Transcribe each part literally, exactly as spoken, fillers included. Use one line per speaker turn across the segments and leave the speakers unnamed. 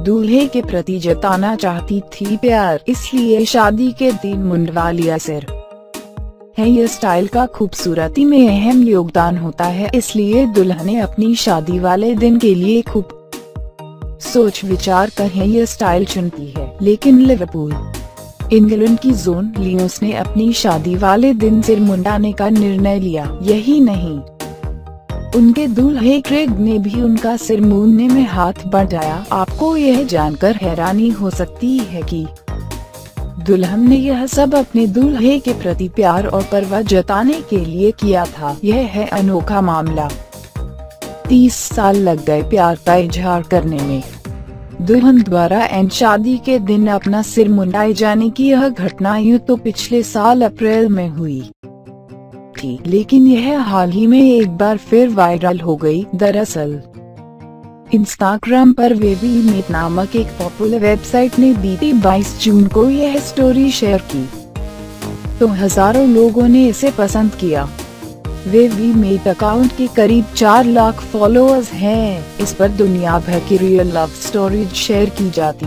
दूल्हे के प्रति जताना चाहती थी प्यार, इसलिए शादी के दिन मुंडवा लिया सिर। हेयर स्टाइल का खूबसूरती में अहम योगदान होता है, इसलिए दुल्हन ने अपनी शादी वाले दिन के लिए खूब सोच विचार कर हेयर स्टाइल चुनती है। लेकिन लिवरपूल, इंग्लैंड की जोन लियोस ने अपनी शादी वाले दिन सिर मुंडाने का निर्णय लिया। यही नहीं, उनके दूल्हे क्रेग ने भी उनका सिर मूंदने में हाथ बढ़ाया। आपको यह जानकर हैरानी हो सकती है कि दुल्हन ने यह सब अपने दूल्हे के प्रति प्यार और परवाह जताने के लिए किया था। यह है अनोखा मामला। तीस साल लग गए प्यार का इजहार करने में। दुल्हन द्वारा एंड शादी के दिन अपना सिर मुंडाए जाने की यह घटना यूं तो पिछले साल अप्रैल में हुई थी, लेकिन यह हाल ही में एक बार फिर वायरल हो गई। दरअसल इंस्टाग्राम पर वेवी मेट नामक एक पॉपुलर वेबसाइट ने बीती बाईस जून को यह स्टोरी शेयर की, तो हजारों लोगों ने इसे पसंद किया। वेवी मेट अकाउंट के करीब चार लाख फॉलोअर्स हैं। इस पर दुनिया भर की रियल लव स्टोरीज शेयर की जाती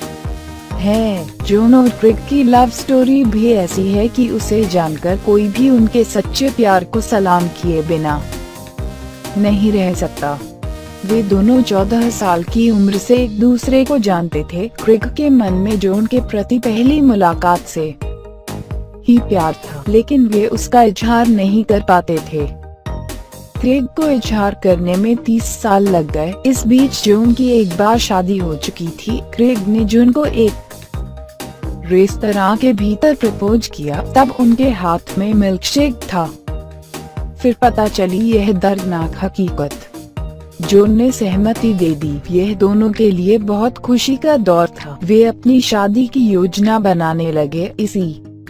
है। जोन और क्रेग की लव स्टोरी भी ऐसी है कि उसे जानकर कोई भी उनके सच्चे प्यार को सलाम किए बिना नहीं रह सकता। वे दोनों चौदह साल की उम्र से एक दूसरे को जानते थे। क्रेग के मन में जोन के प्रति पहली मुलाकात से ही प्यार था, लेकिन वे उसका इजहार नहीं कर पाते थे। क्रेग को इजहार करने में तीस साल लग गए। इस बीच जोन की एक बार शादी हो चुकी थी। क्रेग ने जोन को एक रेस्तरां के भीतर प्रपोज किया, तब उनके हाथ में मिल्कशेक था। फिर पता चली यह दर्दनाक हकीकत। जोन ने सहमति दे दी। यह दोनों के लिए बहुत खुशी का दौर था। वे अपनी शादी की योजना बनाने लगे। इसी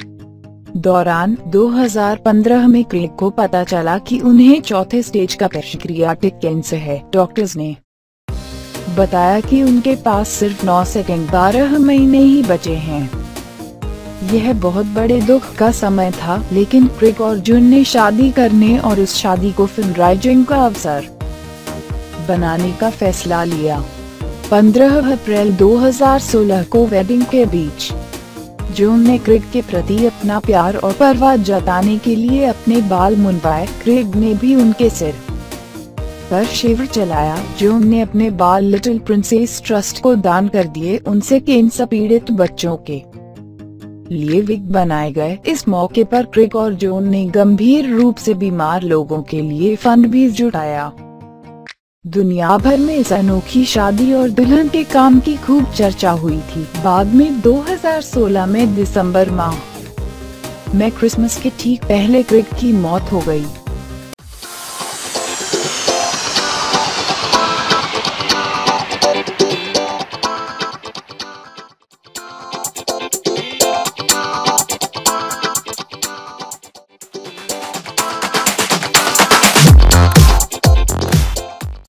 दौरान दो हज़ार पंद्रह में क्रेग को पता चला कि उन्हें चौथे स्टेज का पैंक्रियाटिक कैंसर है। डॉक्टर्स ने बताया कि उनके पास सिर्फ नौ सेकंड बारह महीने ही बचे हैं। यह बहुत बड़े दुख का समय था, लेकिन क्रेग और जोन ने शादी करने और उस शादी को फंडराइजिंग का अवसर बनाने का फैसला लिया। पंद्रह अप्रैल दो हज़ार सोलह को वेडिंग के बीच जोन ने क्रेग के प्रति अपना प्यार और परवाह जताने के लिए अपने बाल मुंडवाए। क्रेग ने भी उनके सिर पर शेवर चलाया। जोन ने अपने बाल लिटिल प्रिंसेस ट्रस्ट को दान कर दिए। उनसे कैंसर पीड़ित बच्चों के लिए विग बनाए गए। इस मौके पर क्रेग और जोन ने गंभीर रूप से बीमार लोगों के लिए फंड भी जुटाया। दुनिया भर में इस अनोखी शादी और दुल्हन के काम की खूब चर्चा हुई थी। बाद में दो हज़ार सोलह में दिसंबर माह में क्रिसमस के ठीक पहले क्रेग की मौत हो गई।